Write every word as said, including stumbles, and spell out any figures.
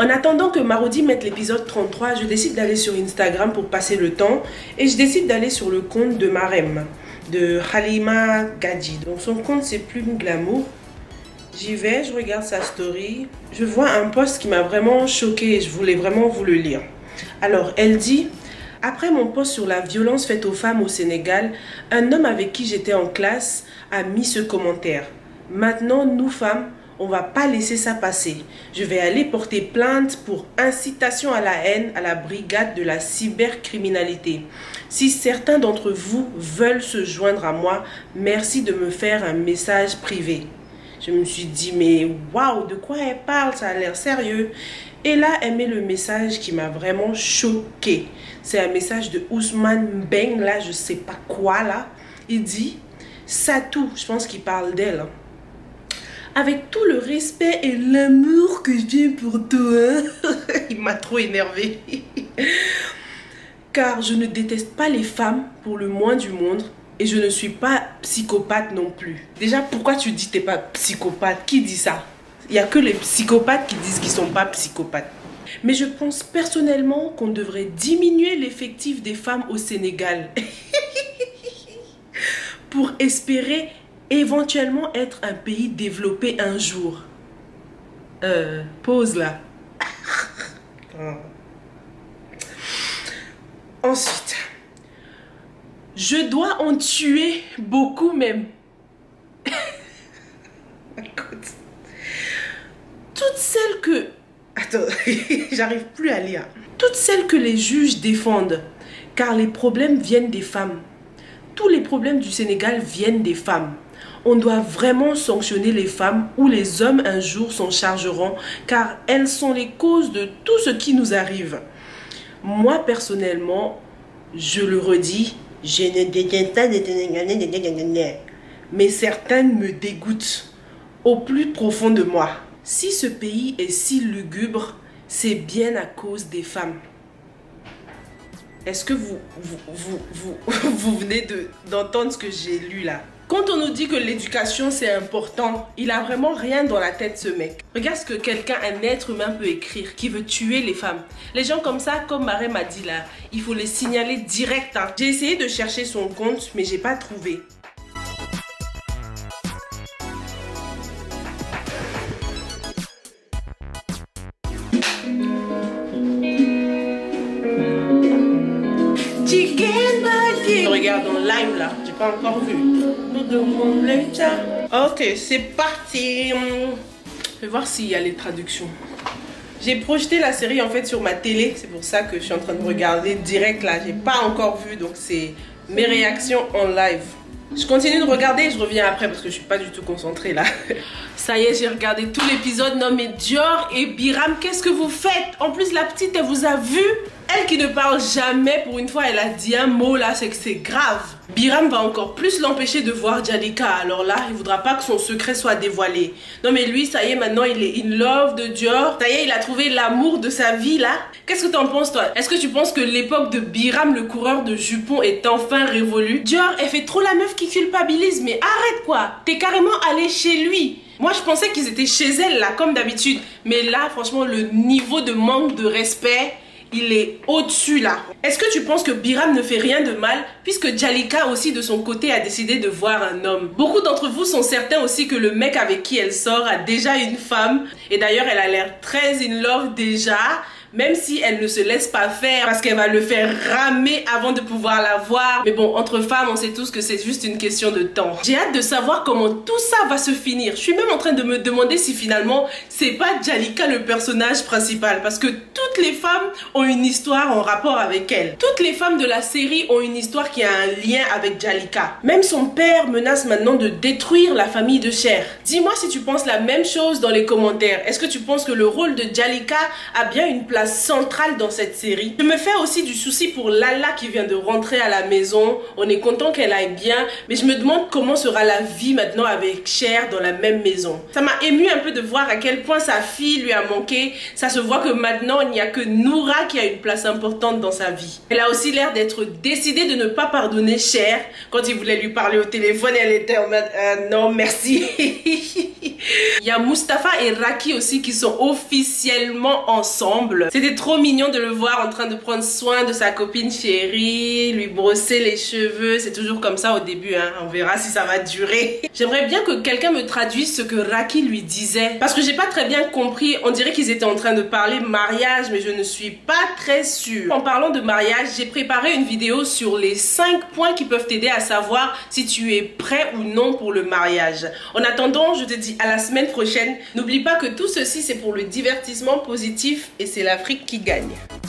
En attendant que Marodi mette l'épisode trente-trois, je décide d'aller sur Instagram pour passer le temps et je décide d'aller sur le compte de Marem, de Halima Gadji. Donc son compte c'est Plume Glamour. J'y vais, je regarde sa story, je vois un post qui m'a vraiment choquée et je voulais vraiment vous le lire. Alors elle dit: après mon post sur la violence faite aux femmes au Sénégal, un homme avec qui j'étais en classe a mis ce commentaire. Maintenant, nous femmes, on va pas laisser ça passer. Je vais aller porter plainte pour incitation à la haine à la brigade de la cybercriminalité. Si certains d'entre vous veulent se joindre à moi, merci de me faire un message privé. Je me suis dit, mais waouh, de quoi elle parle? Ça a l'air sérieux. Et là, elle met le message qui m'a vraiment choquée. C'est un message de Ousmane Beng, là, je sais pas quoi, là. Il dit, Satou, je pense qu'il parle d'elle, hein. Avec tout le respect et l'amour que j'ai pour toi. Il m'a trop énervé. Car je ne déteste pas les femmes pour le moins du monde. Et je ne suis pas psychopathe non plus. Déjà, pourquoi tu dis que tu n'es pas psychopathe? Qui dit ça? Il n'y a que les psychopathes qui disent qu'ils ne sont pas psychopathes. Mais je pense personnellement qu'on devrait diminuer l'effectif des femmes au Sénégal. Pour espérer éventuellement être un pays développé un jour. Euh, pause là. Ensuite, je dois en tuer beaucoup même. Écoute, toutes celles que... Attends, j'arrive plus à lire. Toutes celles que les juges défendent, car les problèmes viennent des femmes. Tous les problèmes du Sénégal viennent des femmes. On doit vraiment sanctionner les femmes ou les hommes un jour s'en chargeront, car elles sont les causes de tout ce qui nous arrive. Moi, personnellement, je le redis, je ne déteste pas les Sénégalais, mais certaines me dégoûtent au plus profond de moi. Si ce pays est si lugubre, c'est bien à cause des femmes. Est-ce que vous, vous, vous, vous, vous venez de, d'entendre ce que j'ai lu là? Quand on nous dit que l'éducation c'est important, il a vraiment rien dans la tête ce mec. Regarde ce que quelqu'un, un être humain peut écrire, qui veut tuer les femmes. Les gens comme ça, comme Maré m'a dit là, il faut les signaler direct. Hein. J'ai essayé de chercher son compte, mais j'ai pas trouvé. Je regarde en live là, j'ai pas encore vu. Ok, c'est parti. Je vais voir s'il y a les traductions. J'ai projeté la série en fait sur ma télé, c'est pour ça que je suis en train de regarder direct là. J'ai pas encore vu, donc c'est mes réactions en live. Je continue de regarder et je reviens après parce que je suis pas du tout concentrée là. Ça y est, j'ai regardé tout l'épisode. Non mais Dior et Biram, qu'est-ce que vous faites? En plus la petite, elle vous a vu. Elle qui ne parle jamais, pour une fois elle a dit un mot là, c'est que c'est grave. Biram va encore plus l'empêcher de voir Djalika. Alors là, il voudra pas que son secret soit dévoilé. Non mais lui, ça y est, maintenant il est in love de Dior. Ça y est, il a trouvé l'amour de sa vie là. Qu'est-ce que t'en penses toi? Est-ce que tu penses que l'époque de Biram, le coureur de jupons, est enfin révolue? Dior, elle fait trop la meuf qui culpabilise. Mais arrête quoi. T'es carrément allé chez lui. Moi je pensais qu'ils étaient chez elle là, comme d'habitude. Mais là, franchement, le niveau de manque de respect, il est au-dessus là. Est-ce que tu penses que Biram ne fait rien de mal puisque Djalika aussi de son côté a décidé de voir un homme? Beaucoup d'entre vous sont certains aussi que le mec avec qui elle sort a déjà une femme. Et d'ailleurs elle a l'air très in love déjà. Même si elle ne se laisse pas faire parce qu'elle va le faire ramer avant de pouvoir la voir. Mais bon, entre femmes, on sait tous que c'est juste une question de temps. J'ai hâte de savoir comment tout ça va se finir. Je suis même en train de me demander si finalement, c'est pas Djalika le personnage principal. Parce que toutes les femmes ont une histoire en rapport avec elle. Toutes les femmes de la série ont une histoire qui a un lien avec Djalika. Même son père menace maintenant de détruire la famille de Cher. Dis-moi si tu penses la même chose dans les commentaires. Est-ce que tu penses que le rôle de Djalika a bien une place place centrale dans cette série. Je me fais aussi du souci pour Lala qui vient de rentrer à la maison. On est content qu'elle aille bien, mais je me demande comment sera la vie maintenant avec Cher dans la même maison. Ça m'a ému un peu de voir à quel point sa fille lui a manqué. Ça se voit que maintenant il n'y a que Noura qui a une place importante dans sa vie. Elle a aussi l'air d'être décidée de ne pas pardonner Cher. Quand il voulait lui parler au téléphone, elle était en mode euh, non merci. Il y a Mustapha et Raki aussi qui sont officiellement ensemble. C'était trop mignon de le voir en train de prendre soin de sa copine chérie, lui brosser les cheveux. C'est toujours comme ça au début, hein. On verra si ça va durer. J'aimerais bien que quelqu'un me traduise ce que Raki lui disait, parce que j'ai pas très bien compris. On dirait qu'ils étaient en train de parler mariage, mais je ne suis pas très sûre. En parlant de mariage, j'ai préparé une vidéo sur les cinq points qui peuvent t'aider à savoir si tu es prêt ou non pour le mariage. En attendant, je te dis à la semaine prochaine. N'oublie pas que tout ceci c'est pour le divertissement positif et c'est l'Afrique qui gagne.